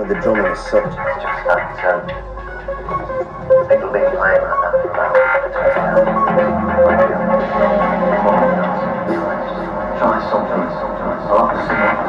the drumming as such. It's just that little bit playing like that throughout. Try something. I'll have to sing it.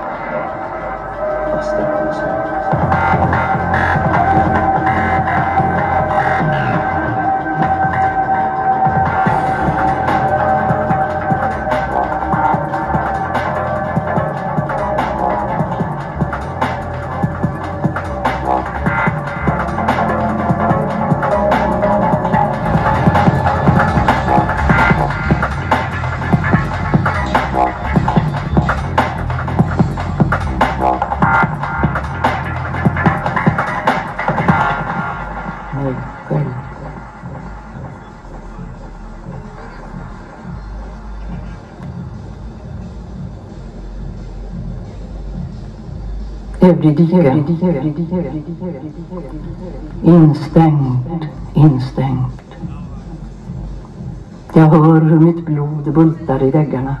Instängt. Jag hör hur mitt blod bultar i väggarna.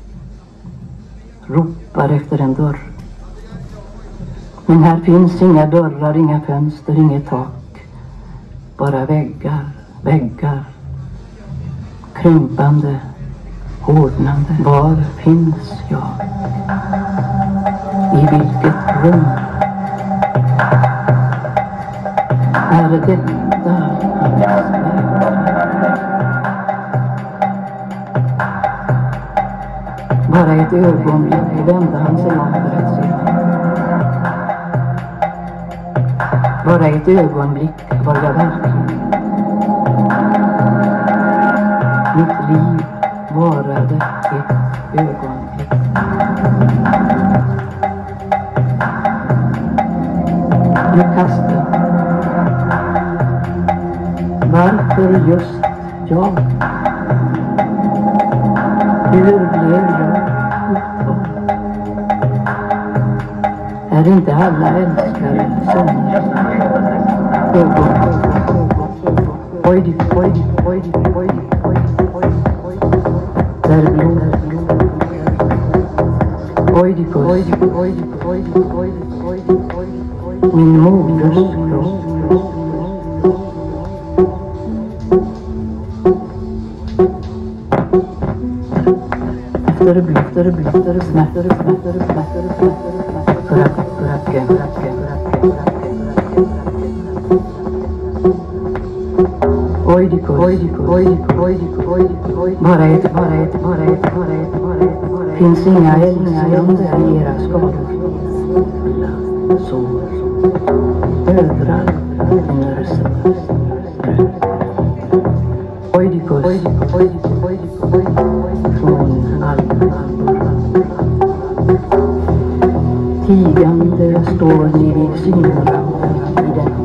Ropar efter en dörr. Men här finns inga dörrar, inga fönster, inget tak. Bara väggar. Krympande, hårdnande. Var finns jag? I vilket rum? Är detta hans väg? Bara ett ögonblick vände han sig om för att se mig. Bara ett ögonblick var jag verklig. Mitt liv varade ett ögonblick. Lukaste. Varför just jag? Hur blev jag utvald? Är inte alla älskare sönder? Oj. Där blod. Min moders kropp. Efter smärtor. Bara ett. Finns inga älskande i era skador. Sår. Ödrar. Nörsen. Oidipus. Från allvar. Tigande står ni vid synranden i den.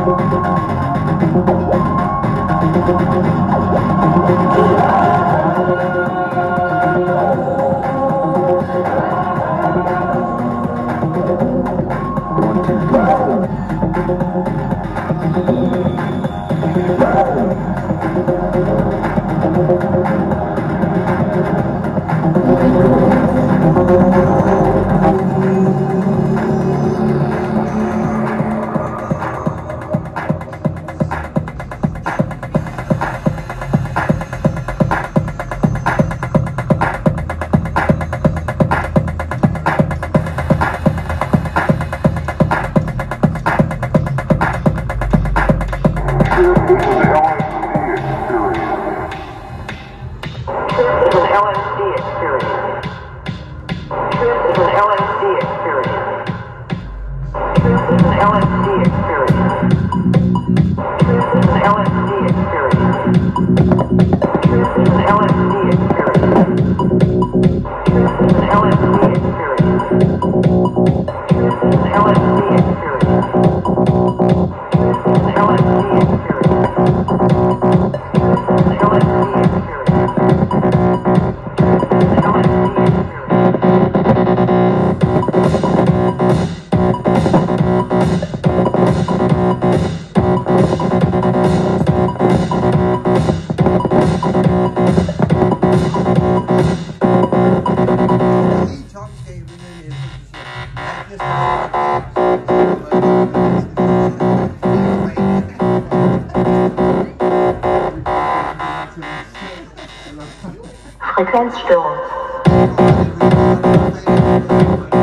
Frequenzstörung.